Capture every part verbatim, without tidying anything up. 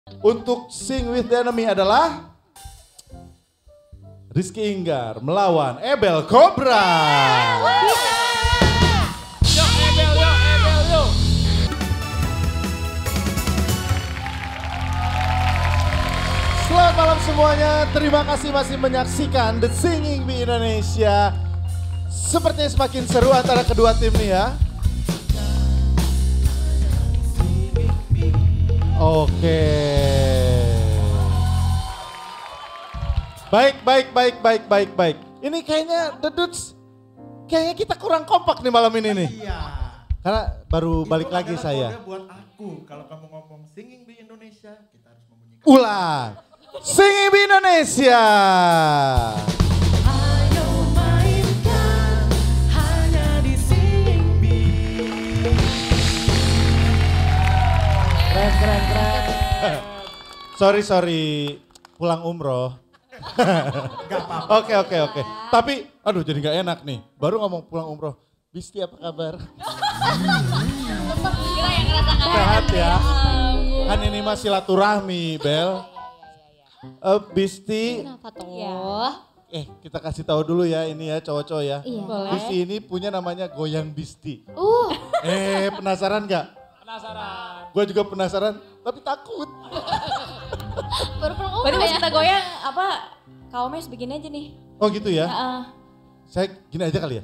untuk Sing with the Enemy adalah Rizky Inggar melawan Ebel Cobra. Yo Ebel, yo Ebel, yo. Selamat malam semuanya, terima kasih masih menyaksikan The Singing Bee Indonesia. Sepertinya semakin seru antara kedua tim nih ya. Oke. Baik, baik, baik, baik, baik, baik. Ini kayaknya The Dudes, kayaknya kita kurang kompak nih malam ini nih. Iya. Karena baru balik Itu lagi adalah saya. kode buat aku, kalau kamu ngomong singing di Indonesia, kita harus membunyikan. Ulang, Singing Bee Indonesia. Ayo mainkan hanya di Singing Bee. Keren, keren, keren. Sorry, sorry, pulang umroh. Gak apa-apa. Oke, oke, oke. Tapi, aduh jadi gak enak nih. Baru ngomong pulang umroh. Bisti apa kabar? Kita yang ngerasa kangen. Sehat ya. ampun. Kan ini mah silaturahmi, Bel. Eh, Bisti, Kenapa tuh? eh kita kasih tahu dulu ya ini ya cowok-cowok ya. Iya. Bisti ini punya namanya Goyang Bisti. Uh, Eh, penasaran gak? Penasaran. Gue juga penasaran, tapi takut. baru pulang umroh Berarti pas ya. kita goyang apa kaumnya begini aja nih. Oh gitu ya? Heeh. Saya gini aja kali ya.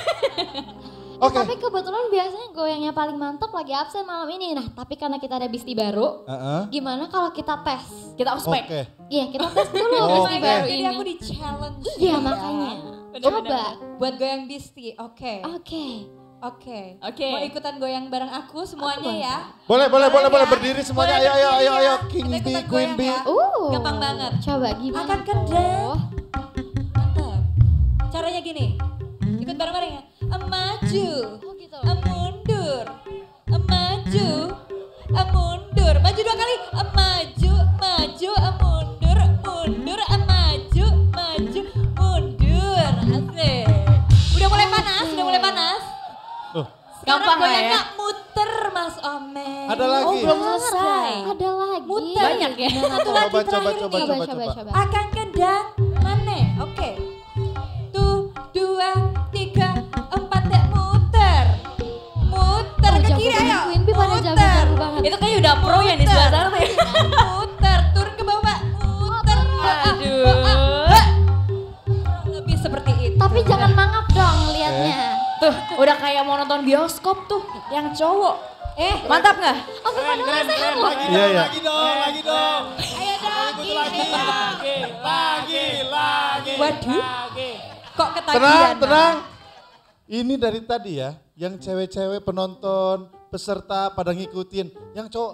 Oke. Tapi kebetulan biasanya goyangnya paling mantap lagi absen malam ini. Nah, tapi karena kita ada Bisti baru, Heeh. gimana kalau kita tes? Kita ospek. Oke. Iya, kita tes dulu Oke. Bisti baru Jadi ini. aku di challenge. Iya, makanya. Coba. Buat goyang Bisti, oke. Oke. Oke. Oke. Mau ikutan goyang bareng aku semuanya Aku ya. Boleh, boleh, boleh, boleh ya? berdiri semuanya. Boleh Ayo, ayo, berdiri ayo, ya? ayo. King Kita Bee, ikutan Queen goyang Bee. ya. Uh. Gampang banget. Coba gimana? Akan kendang. tuh? Mantap. Caranya gini. Ikut bareng-bareng ya. Em, Maju. Oh gitu. Em, Mundur. Em, Maju. Em, Mundur. Maju dua kali. Em, Maju. Maju. Em, Mundur. Mundur. Em, Maju. Maju. Mundur. Asik. Udah mulai panas. Udah mulai panas. Tuh, Sekarang Gampang lah ya. goyangnya muter Mas Omen. Ada lagi? Oh belum selesai. Ada lagi. Muter. Banyak ya. Satu coba, lagi coba, terakhir coba, nih. coba, coba, coba. coba. Akan kendang mana? Oke. Tuh, dua, tiga, empat, dek muter. Muter Oh, ke jago kiri banget, ayo. Queen Bee pada jago-jago banget. Itu kayaknya udah pro yang di sebelah sana tuh. Muter, turun ke bawah. Muter. Aduh. Kurang lebih seperti itu. Tapi jangan mangap dong liatnya. Tuh, udah kayak mau nonton bioskop tuh, yang cowok. Eh, mantap nggak? Oh, bukan Keren, keren. Lagi Iya, dong, iya. lagi dong, lagi dong. Ayo Lagi, lagi, lagi, lagi, lagi. Waduh. Lagi. Kok ketagihan? tenang, Mas? tenang. Ini dari tadi ya, yang cewek-cewek penonton, peserta pada ngikutin. Yang cowok,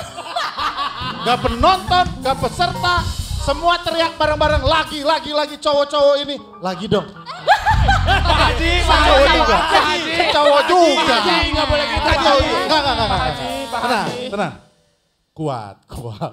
gak penonton, gak peserta. Semua teriak bareng-bareng, lagi, lagi, lagi cowok-cowok ini. Lagi dong. Haji, Cowok juga. Haji. Cowok juga. Haji, nggak boleh gitu, Cowok Haji. juga. Enggak, enggak, enggak. Haji, Pak Tenang, Haji. tenang. Kuat, kuat.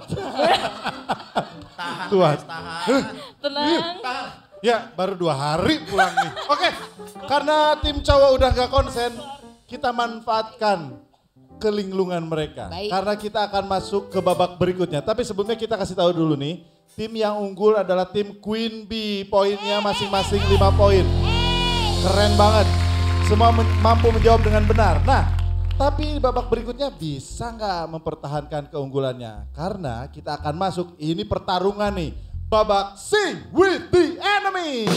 Tahan, Kuat. guys, tahan. Tenang. Ya, baru dua hari pulang nih. Oke, karena tim cowok udah gak konsen, kita manfaatkan kelinglungan mereka. Baik. Karena kita akan masuk ke babak berikutnya. Tapi sebelumnya kita kasih tahu dulu nih, tim yang unggul adalah tim Queen Bee. Poinnya masing-masing lima poin. Keren banget. Semua men- mampu menjawab dengan benar. Nah, tapi babak berikutnya bisa nggak mempertahankan keunggulannya? Karena kita akan masuk, ini pertarungan nih. Babak Sing with the Enemy.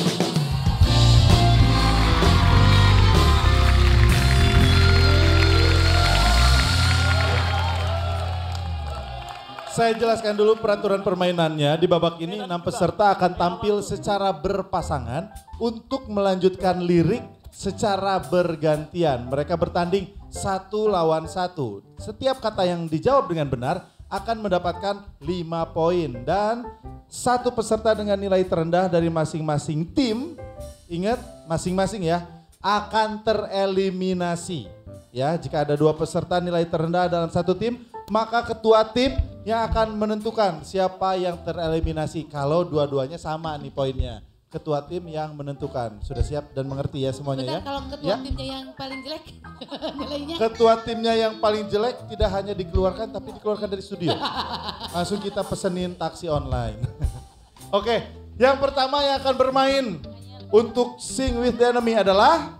Saya jelaskan dulu peraturan permainannya. Di babak ini enam peserta akan tampil secara berpasangan untuk melanjutkan lirik secara bergantian. Mereka bertanding satu lawan satu. Setiap kata yang dijawab dengan benar akan mendapatkan lima poin. Dan satu peserta dengan nilai terendah dari masing-masing tim, ingat masing-masing ya, akan tereliminasi. Ya, jika ada dua peserta nilai terendah dalam satu tim, maka ketua tim yang akan menentukan siapa yang tereliminasi kalau dua-duanya sama nih poinnya. ketua tim yang menentukan. Sudah siap dan mengerti ya semuanya Bentar, ya? kalau ketua Ya. timnya yang paling jelek nilainya. Ketua timnya yang paling jelek tidak hanya dikeluarkan tapi dikeluarkan dari studio. Langsung kita pesenin taksi online. Oke, yang pertama yang akan bermain untuk Sing with the Enemy adalah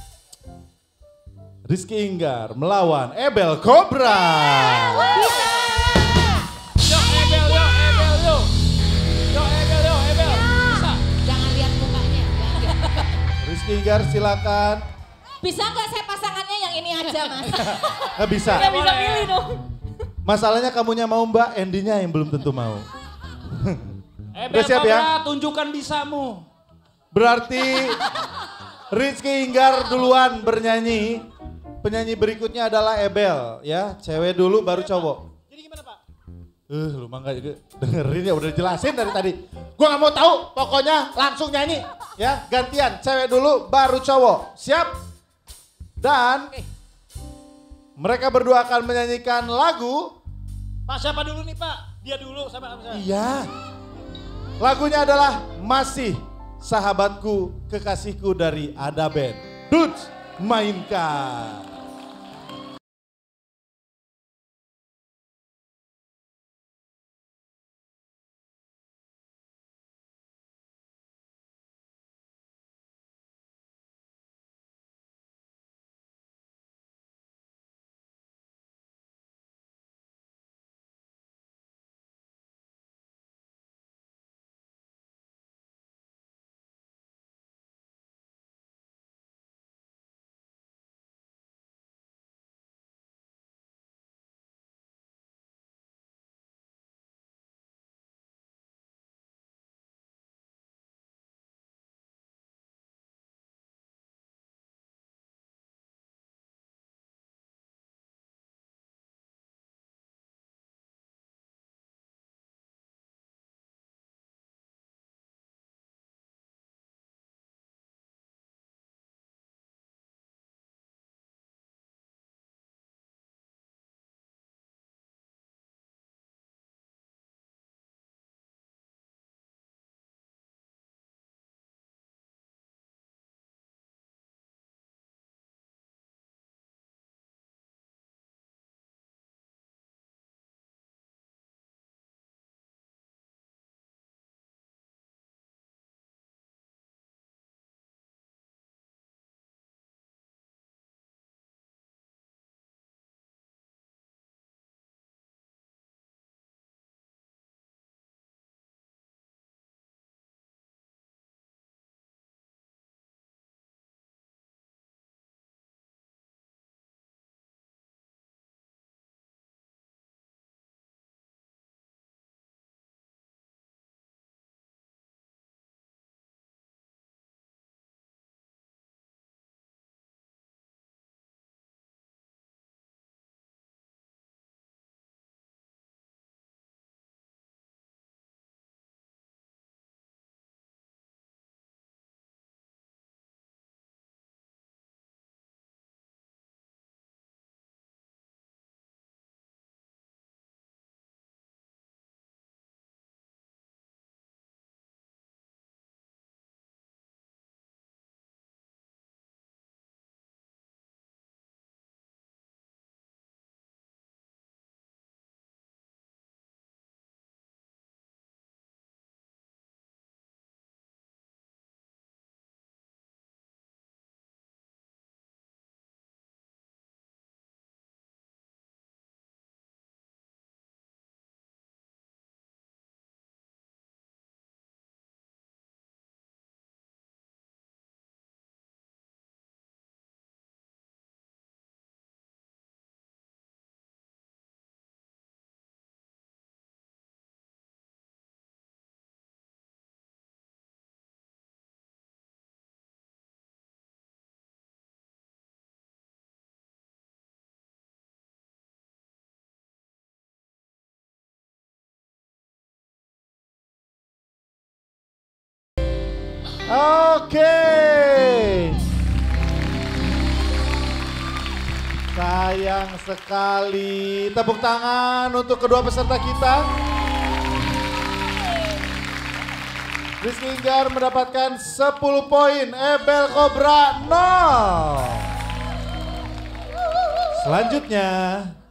Rizky Inggar melawan Ebel Cobra. Yo Ebel, yo Ebel, yo. Yo Ebel, yo Ebel. Bisa. Jangan lihat mukanya. jangan lihat. Rizky Inggar silakan. Bisa nggak saya pasangannya yang ini aja mas? Nggak bisa. Nggak bisa pilih dong. Masalahnya kamunya mau Mbak, Andy-nya yang belum tentu mau. Ebel Udah siap ya? Cobra, tunjukkan bisamu. Berarti Rizky Inggar duluan bernyanyi. Penyanyi berikutnya adalah Ebel ya. Cewek dulu baru cowok. Jadi gimana Pak? Eh lu mah gak dengerin ya udah dijelasin dari tadi. Gua gak mau tahu, pokoknya langsung nyanyi. Ya gantian, cewek dulu baru cowok. Siap? Dan mereka berdua akan menyanyikan lagu. Pak siapa dulu nih Pak? Dia dulu sama sama saya. Iya. Lagunya adalah Masih Sahabatku Kekasihku dari Ada Band. Dudes, mainkan. Oke. Sayang sekali. Tepuk tangan untuk kedua peserta kita. Rizky Inggar mendapatkan sepuluh poin, Ebel Cobra nol. Selanjutnya